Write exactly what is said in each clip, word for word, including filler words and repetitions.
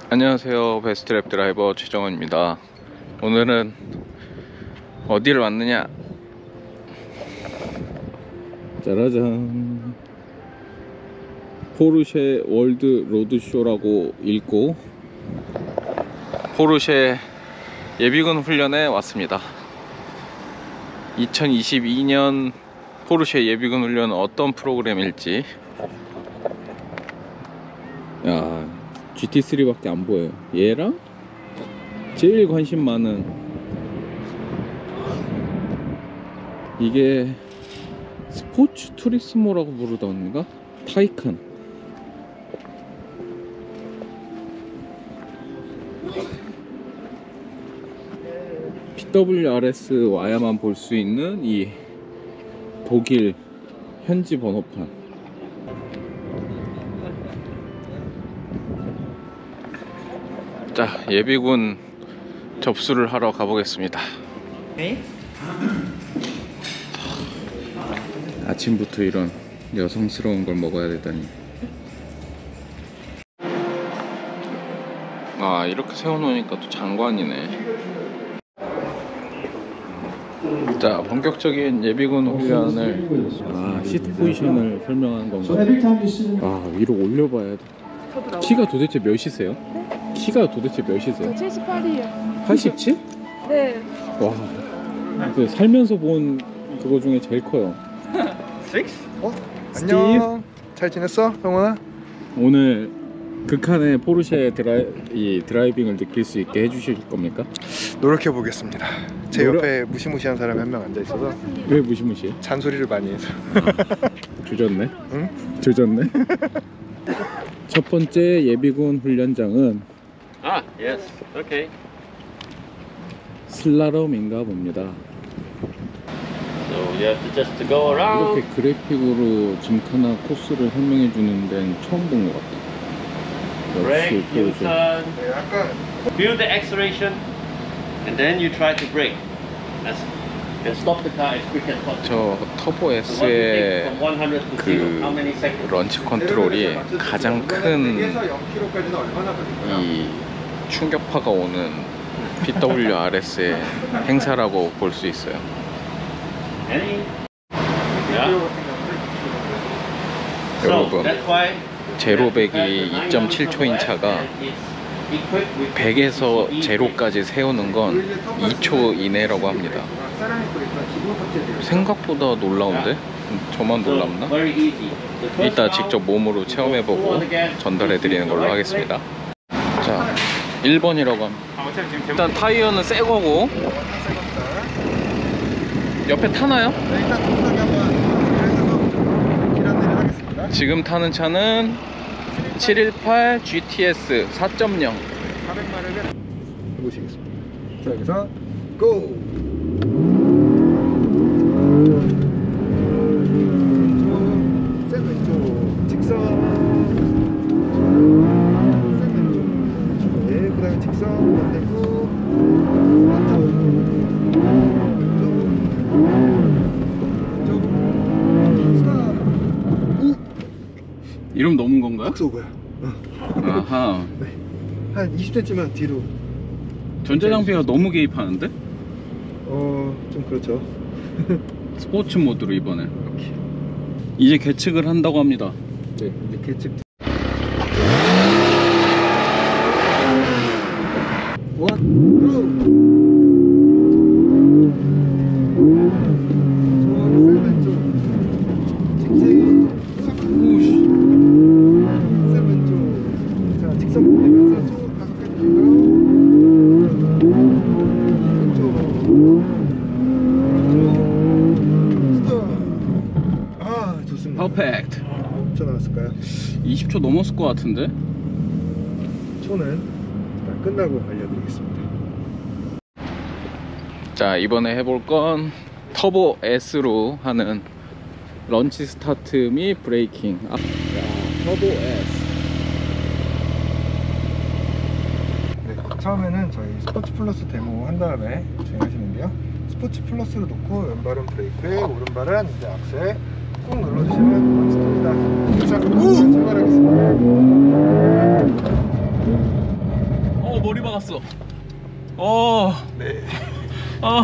안녕하세요, 베스트랩 드라이버 최정원입니다. 오늘은 어디를 왔느냐? 짜라잔, 포르쉐 월드 로드쇼라고 읽고 포르쉐 예비군 훈련에 왔습니다. 이천이십이 년 포르쉐 예비군 훈련은 어떤 프로그램일지. 야, 지티 쓰리밖에 안 보여요. 얘랑 제일 관심 많은 이게 스포츠 투리스모라고 부르던가? 타이칸. 피더블유알에스 와야만 볼 수 있는 이 독일 현지 번호판. 자, 예비군 접수를 하러 가보겠습니다. 네? 아침부터 이런 여성스러운 걸 먹어야 되다니. 아, 이렇게 세워놓으니까 또 장관이네. 자, 본격적인 예비군 훈련을, 아, 시트 포지션을 설명하는 건가? 아, 위로 올려봐야 돼. 키가 도대체 몇이세요? 네? 키가 도대체 몇이세요? 칠십팔이에요. 팔십칠? 네. 와, 그 살면서 본 그거 중에 제일 커요. 어? 안녕. 잘 지냈어, 병원아? 오늘 극한의 포르쉐 드라이, 이 드라이빙을 느낄 수 있게 해주실 겁니까? 노력해 보겠습니다. 제 노력... 옆에 무시무시한 사람이 한 명 앉아 있어서. 왜 무시무시해? 잔소리를 많이 해서. 아, 조졌네. 응? 조졌네. 첫 번째 예비군 훈련장은 아, yes, okay. 슬라롬인가 봅니다. So you have to just to go around. 이렇게 그래픽으로 짐카나 코스를 설명해 주는 데는 처음 본 것 같다. Brake, U-turn, 네, 약간 feel the acceleration, and then you try to brake. That's, and stop the car as quick as possible. 저 터보 S의 그 런치 컨트롤이 가장 큰 이 충격파가 오는 피더블유알에스의 행사라고 볼 수 있어요. 여러분, 제로백이 이 점 칠 초인 차가 백에서 제로까지 세우는 건 이 초 이내라고 합니다. 생각보다 놀라운데? 저만 놀랍나? 이따 직접 몸으로 체험해보고 전달해드리는 걸로 하겠습니다. 자, 일 번이라고 합니다. 일단 타이어는 새 거고. 옆에 타나요? 지금 타는 차는 칠백십팔 지티에스 사 점 영. 사백 마력을 해보시겠습니다. 자, 여기서 고! 셋 왼쪽 직선. 셋 왼쪽. 네, 그 다음에 직선 반대고 맞다. 이러면 넘은 건가요? 박스 오버야. 어. 아하. 네. 한 이십 센티미터만 뒤로. 전자장비가 너무 개입하는데? 어, 좀 그렇죠. 스포츠 모드로 이번에. 오케이. 이제 계측을 한다고 합니다. 네, 이제 계측. 원, 고! 퍼펙트. 몇 초 나왔을까요? 이십 초 넘었을 것 같은데? 초는 끝나고 알려드리겠습니다. 자, 이번에 해볼 건 터보 S로 하는 런치 스타트 및 브레이킹. 아, 야, 터보 S. 네, 처음에는 저희 스포츠 플러스 데모 한 다음에 진행하시는데요. 스포츠 플러스로 놓고 왼발은 브레이크에 오른발은 이제 악셀 꾹 눌러주시면 멈춥니다. 자, 출발하겠습니다. 났어. 어. 네. 아.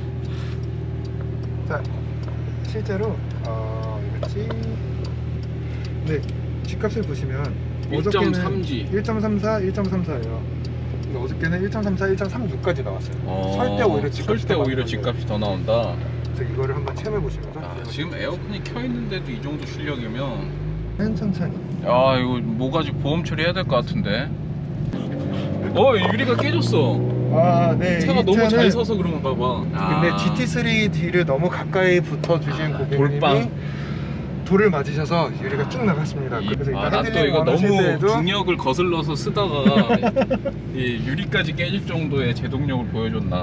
자, 실제로 어, 이거지. 네, G값을 보시면 일 점 삼 지. 일 점 삼사, 일 점 삼사예요. 근데 어저께는 일 점 삼사, 일 점 삼육까지 나왔어요. 어. 설 때 오히려 G값이 설 때 더 오히려 많이 G값이 더 나온다. 그래서 이거를 한번 체험해 보시면서 아, 지금 에어컨이 켜 있는데도 이 정도 출력이면 천천히. 아 이거 뭐가지 보험 처리해야 될 것 같은데. 어 유리가 깨졌어. 아, 네. 차가 이 너무 차는 잘 서서 그런가 봐. 근데 아. 지티쓰리 D를 너무 가까이 붙어 주신 아, 고객님이 돌빵. 돌을 맞으셔서 유리가 쭉 나갔습니다. 이, 그래서 아, 일단 난 또 핸들링 이거 원하실 너무 때에도 중력을 거슬러서 쓰다가 이 유리까지 깨질 정도의 제동력을 보여줬나.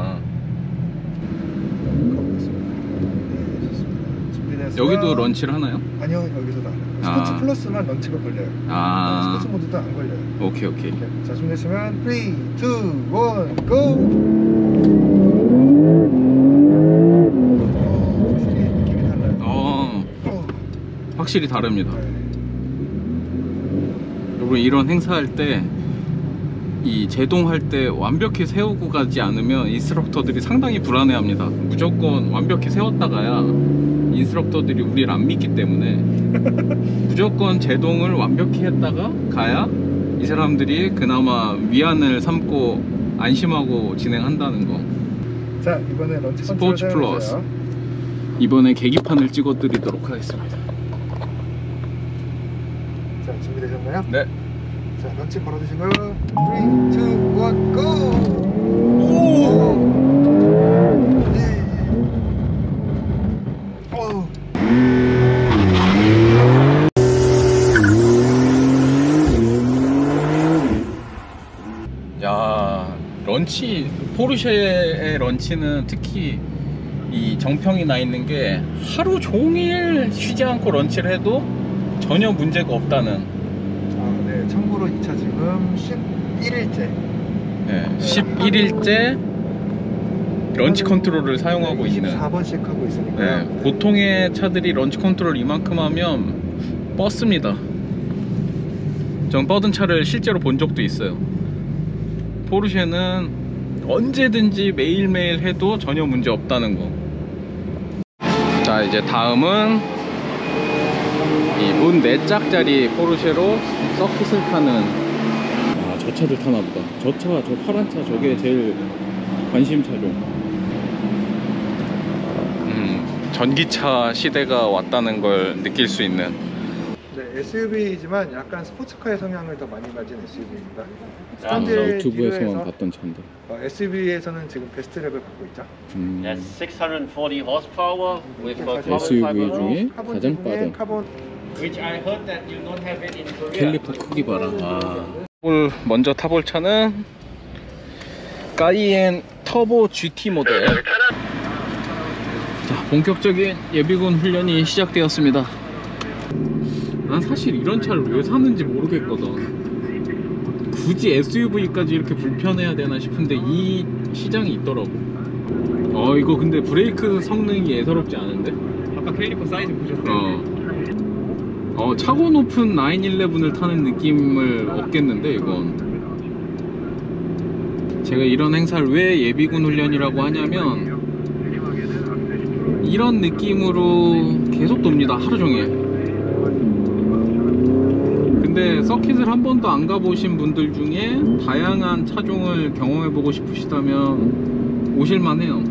가보겠습니다. 네, 좋습니다. 준비됐어요. 여기도 런치를 하나요? 아니요, 여기서도 안 해요. 아. 스포츠 플러스만 런치가 걸려요. 아 스포츠 모드도 안 걸려요. 오케이 오케이. 네, 자, 준비되시면 삼, 이, 일, 고! 어, 확실히 느낌이 달라요. 어 어, 확실히 다릅니다. 네. 여러분 이런 행사할 때 이 제동할 때 완벽히 세우고 가지 않으면 인스트럭터들이 상당히 불안해합니다. 무조건 완벽히 세웠다가야 인스트럭터들이 우리를 안 믿기 때문에 무조건 제동을 완벽히 했다가 가야 이 사람들이 그나마 위안을 삼고 안심하고 진행한다는 거. 자, 이번에 런치 스포츠 컨트롤 플러스. 사용해주세요. 이번에 계기판을 찍어 드리도록 하겠습니다. 자, 준비되셨나요? 네. 자, 런치 걸어주시고 삼, 이, 일, 고! 오! 예. 오. 야, 런치 포르쉐의 런치는 특히 이 정평이 나 있는 게 하루 종일 쉬지 않고 런치를 해도 전혀 문제가 없다는. 아, 네. 참고로 이 차 지금 십일 일째. 네, 십일 일째 런치 컨트롤을 사용하고 있는. 이십사 번씩 하고 있으니까. 네, 보통의 차들이 런치 컨트롤 이만큼 하면 뻗습니다. 전 뻗은 차를 실제로 본 적도 있어요. 포르쉐는 언제든지 매일매일 해도 전혀 문제 없다는 거. 자, 이제 다음은 이 문 네 짝짜리 포르쉐로 서킷을 타는. 아, 저 차들 타나 보다. 저 차, 저 파란 차, 저게 제일 관심차죠. 음, 전기차 시대가 왔다는 걸 느낄 수 있는. 네, 에스유브이지만 약간 스포츠카의 성향을 더 많이 가진 에스유브이입니다. 아, 유튜브에서만 봤던 차인데. 어, 에스유브이에서는 지금 베스트랩을 받고 있죠. 음, That's six hundred forty horsepower with a carbon 에스유브이 fiber 중에 roof, 카본 가장 제품에 빠른. 카본. which I heard that you don't have it in Korea. 캘리퍼 크기 봐라. 아. 먼저 타볼 차는 까이엔 터보 지티 모델. 자, 본격적인 예비군 훈련이 시작되었습니다. 난 사실 이런 차를 왜 사는지 모르겠거든. 굳이 에스유브이까지 이렇게 불편해야 되나 싶은데 이 시장이 있더라고. 어, 이거 근데 브레이크 성능이 예사롭지 않은데? 아까 캘리퍼 사이즈 보셨어요? 어. 어, 차고 높은 나인일레븐을 타는 느낌을 얻겠는데, 이건. 제가 이런 행사를 왜 예비군 훈련이라고 하냐면 이런 느낌으로 계속 돕니다, 하루 종일. 근데 서킷을 한 번도 안 가보신 분들 중에 다양한 차종을 경험해보고 싶으시다면 오실만 해요.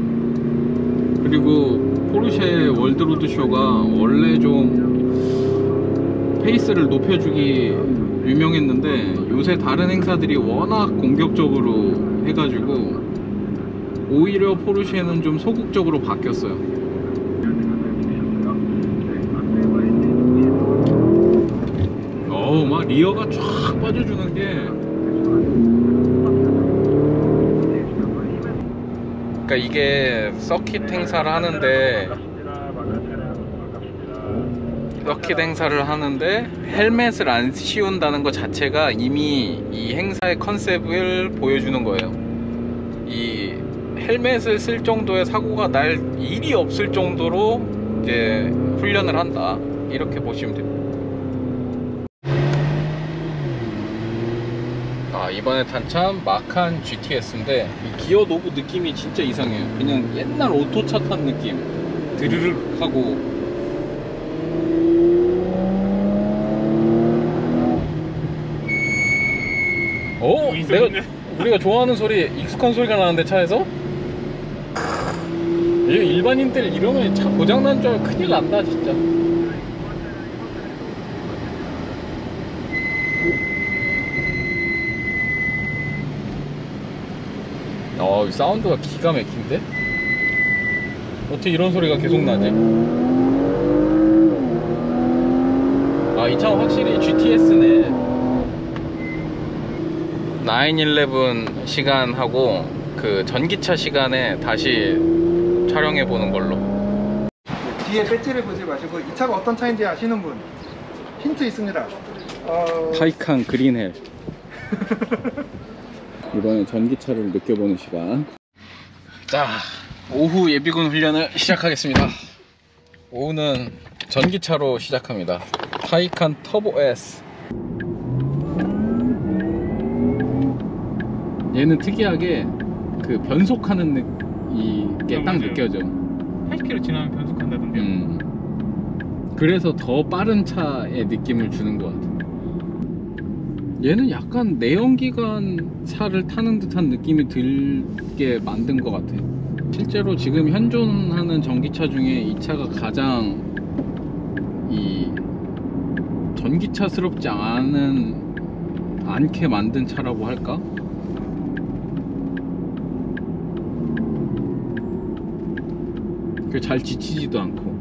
그리고 포르쉐 월드로드 쇼가 원래 좀 페이스를 높여주기 유명했는데 요새 다른 행사들이 워낙 공격적으로 해가지고 오히려 포르쉐는 좀 소극적으로 바뀌었어요. 어우, 막 리어가 쫙 빠져주는 게. 그러니까 이게 서킷 행사를 하는데 서킷 행사를 하는데 헬멧을 안 씌운다는 것 자체가 이미 이 행사의 컨셉을 보여주는 거예요. 이 헬멧을 쓸 정도의 사고가 날 일이 없을 정도로 이제 훈련을 한다, 이렇게 보시면 됩니다. 아, 이번에 탄 차 마칸 지티에스인데 이 기어 노브 느낌이 진짜 이상해요. 그냥 옛날 오토차 탄 느낌. 드르륵 하고. 어? 내가 우리가 좋아하는 소리, 익숙한 소리가 나는데 차에서? 이 일반인들 이러면 차 고장난 줄 알고 큰일 난다 진짜. 어, 이 사운드가 기가 막힌데? 어떻게 이런 소리가 계속 나지? 아, 이 차는 확실히 지티에스네. 나인 일레븐 시간하고 그 전기차 시간에 다시 촬영해 보는 걸로. 뒤에 배지를 보지 마시고 이 차가 어떤 차인지 아시는 분 힌트 있습니다. 어... 타이칸 그린헬. 이번엔 전기차를 느껴보는 시간. 자, 오후 예비군 훈련을 시작하겠습니다. 오후는 전기차로 시작합니다. 타이칸 터보 S. 얘는 특이하게 그 변속하는 느, 이게 딱 느껴져. 팔십 킬로미터 지나면 변속한다던데요? 음. 그래서 더 빠른 차의 느낌을 주는 것 같아. 얘는 약간 내연기관 차를 타는 듯한 느낌이 들게 만든 것 같아. 실제로 지금 현존하는 전기차 중에 이 차가 가장 이 전기차스럽지 않은 않게 만든 차라고 할까? 잘 지치지도 않고.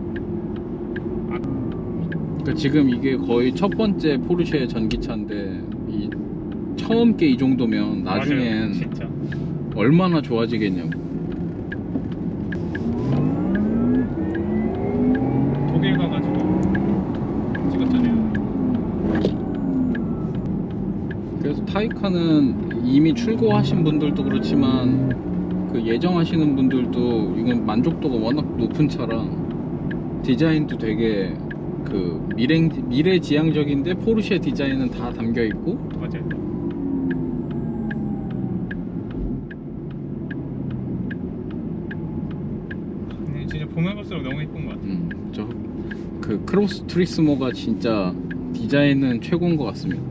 그러니까 지금 이게 거의 첫 번째 포르쉐 전기차인데 이 처음 게 이 정도면 나중엔 맞아요, 진짜. 얼마나 좋아지겠냐고. 독일 가가지고 찍었잖아요. 그래서 타이칸은 이미 출고하신 분들도 그렇지만 그 예정하시는 분들도 이건 만족도가 워낙 높은 차라 디자인도 되게 그 미래, 미래지향적인데 포르쉐 디자인은 다 담겨있고. 맞아요. 근데 진짜 보면 볼수록 너무 예쁜 것 같아요. 음, 저 그 크로스 트리스모가 진짜 디자인은 최고인 것 같습니다.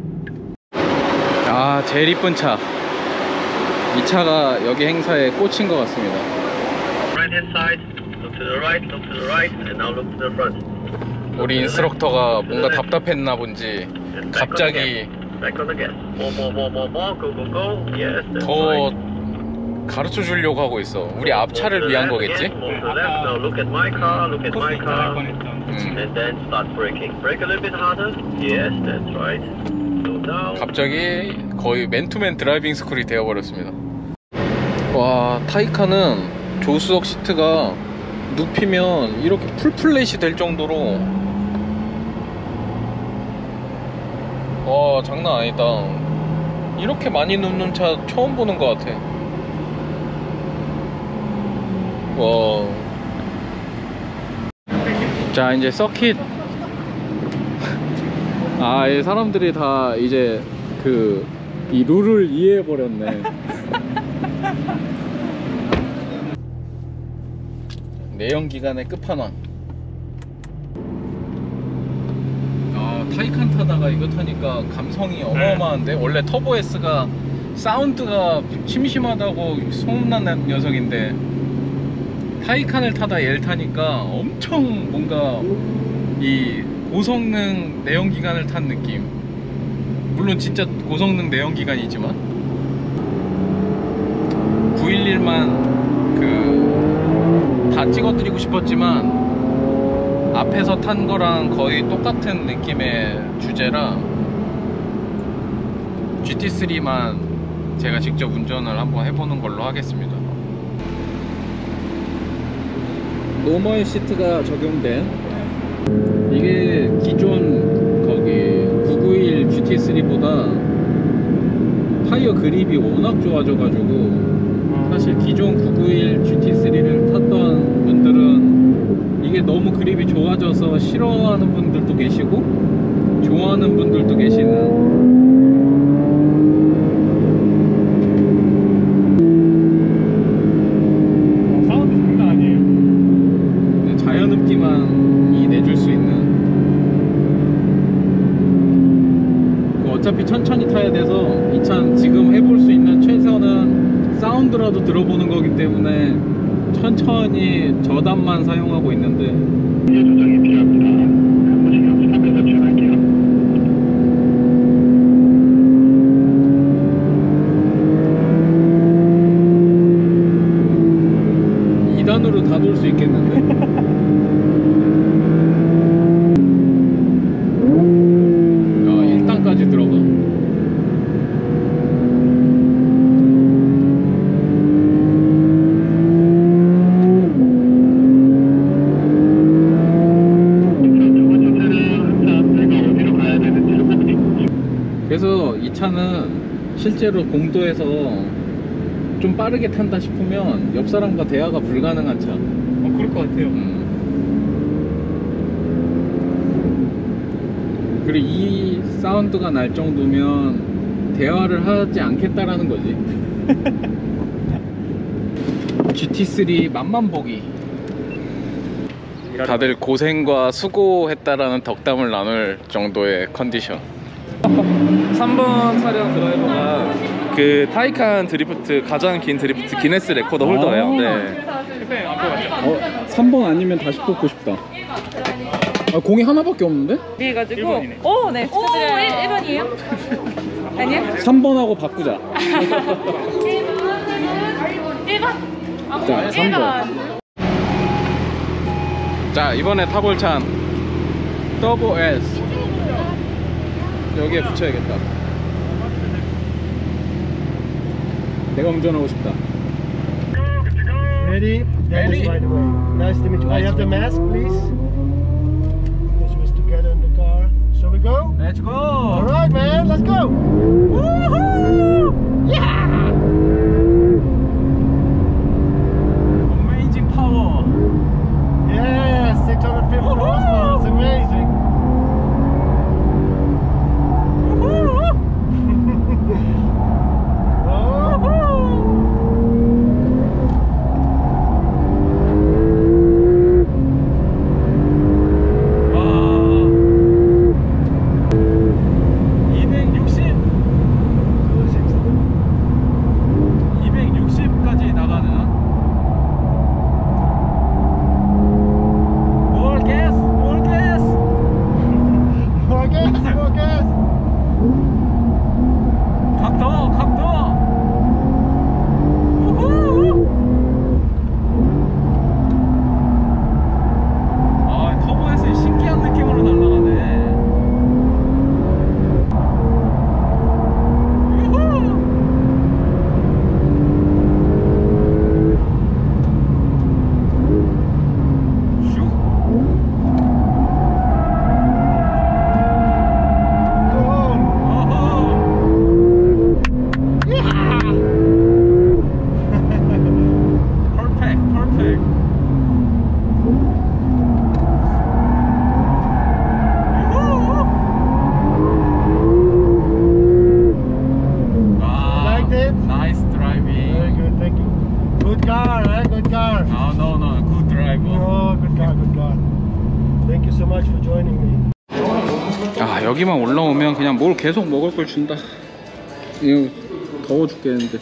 아, 제일 이쁜 차. 이 차가 여기 행사에 꽂힌 것 같습니다. Right hand side, look to the right, look to the right, and now look to the front. 우리 인스트럭터가 뭔가 답답했나 본지 갑자기 Back on the gas. More, more, more, more, more. Go, go, go. Yes, that's 더 right. 가르쳐 주려고 하고 있어. 우리 앞차를 위한 거겠지? Move to the left. Now look at my car. Look at my 코스 당할 car. 뻔했던. 음. And then start braking. Brake a little bit harder. Yes, that's right. Slow down. 갑자기 거의 맨투맨 드라이빙 스쿨이 되어버렸습니다. 와, 타이칸은 조수석 시트가 눕히면 이렇게 풀플랫이 될 정도로 와, 장난 아니다. 이렇게 많이 눕는 차 처음 보는 것 같아. 와. 자, 이제 서킷. 아, 이 사람들이 다 이제 그 이 룰을 이해해 버렸네. 내연기관의 끝판왕. 아, 타이칸 타다가 이거 타니까 감성이 어마어마한데. 원래 터보 S가 사운드가 심심하다고 소문난 녀석인데 타이칸을 타다 얘를 타니까 엄청 뭔가 이 고성능 내연기관을 탄 느낌. 물론 진짜 고성능 내연기관이지만 구백십만 그 다 찍어드리고 싶었지만 앞에서 탄 거랑 거의 똑같은 느낌의 주제라 지티 쓰리만 제가 직접 운전을 한번 해보는 걸로 하겠습니다. 노멀 시트가 적용된, 이게 기존 거기 구백구십일 지티 쓰리보다 타이어 그립이 워낙 좋아져 가지고 사실 기존 구백구십일 지티 쓰리를 탔던 분들은 이게 너무 그립이 좋아져서 싫어하는 분들도 계시고 좋아하는 분들도 계시는 어차피 천천히 타야 돼서 이 차는 지금 해볼 수 있는 최선은 사운드라도 들어보는 거기 때문에 천천히 저단만 사용하고 있는데 조정이 필요합니다. 근무 시간 삼 배속 지원할게요. 이 단으로 다 돌 수 있겠는데? 아, 일 단까지 들어가. 그래서 이 차는 실제로 공도에서 좀 빠르게 탄다 싶으면 옆 사람과 대화가 불가능한 차. 어, 그럴 것 같아요. 음. 그리고 이 사운드가 날 정도면 대화를 하지 않겠다라는 거지. 지티 쓰리 맛만 보기. 다들 고생과 수고했다라는 덕담을 나눌 정도의 컨디션. 삼 번 차량 드라이버가 그 타이칸 드리프트 가장 긴 드리프트 기네스 레코더 홀더예요. 네. 대표님 안 뽑았죠? 어, 삼 번 아니면 다시 뽑고 싶다. 아, 공이 하나밖에 없는데? 그래가지고 일 번이네. 오, 네. 오, 일 번이에요? 아니요? 삼 번하고 바꾸자. 일 번. 자, 삼 번. 자, 이번에 타볼 찬 더보 S. 여기에 붙여야겠다. 내가 운전하고 싶다. Ready? Ready? Right away. Nice to meet you. I have the mask, please. Because we was together in the car. Shall we go? Let's go. All right, man. Let's go. Woohoo! Yeah! 어메이징 파워. Yeah, six hundred fifty horsepower. It's amazing. 이백육십까지 나가는 뭘 gas, 뭘 gas. More gas, more gas. 각도, 각도. 우후. 아, 터보에서 신기한 느낌으로 날아가네. 아, 여기만 올라오면 그냥 뭘 계속 먹을 걸 준다. 이거 더워 죽겠는데.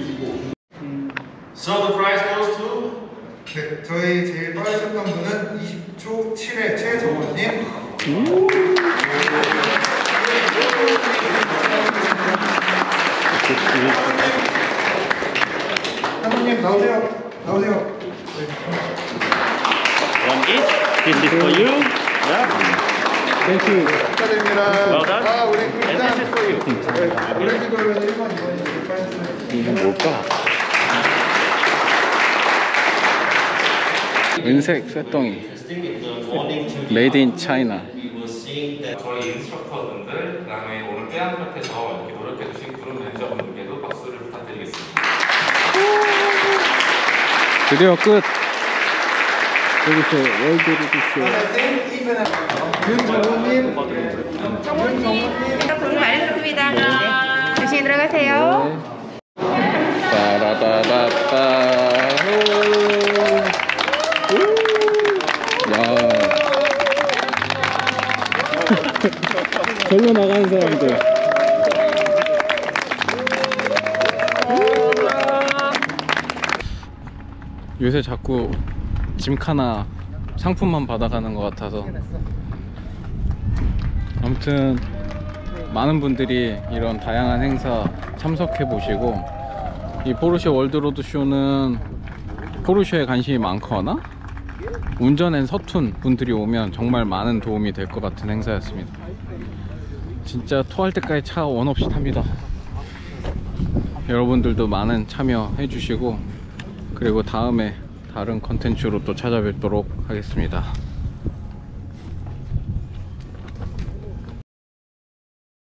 So the prize goes to 네, 저희 제일 빨리 쳤던 분은 이십 초 칠의 최정원님. 한국님 나오세요. 나오세요. One each. This is for you. Yeah. 땡큐. 축하드립니다. Well done. 아, 우리 And 일단 this is for you. 그래서 그러면 일 번, 이 번, 이 번. 이거 뭘까? 은색 쇠덩이. 메이드 인 차이나. 저희 인스트럭터분들, 그 다음에 오늘 깨알같아서 이렇게 노력해주신 그룹 매니저분들께도 박수를 부탁드리겠습니다. 드디어 끝. 여기서 월드 리뷰쇼. 윤정호님. 고생 많으셨습니다. 조심히 들어가세요. 따라다다따. 야. 절로 나가는 사람들. 요새 자꾸 짐카나 상품만 받아가는 것 같아서. 아무튼 많은 분들이 이런 다양한 행사 참석해 보시고, 이 포르쉐 월드로드 쇼는 포르쉐에 관심이 많거나 운전엔 서툰 분들이 오면 정말 많은 도움이 될 것 같은 행사였습니다. 진짜 토할 때까지 차 원 없이 탑니다. 여러분들도 많은 참여해 주시고, 그리고 다음에 다른 컨텐츠로 또 찾아뵙도록 하겠습니다.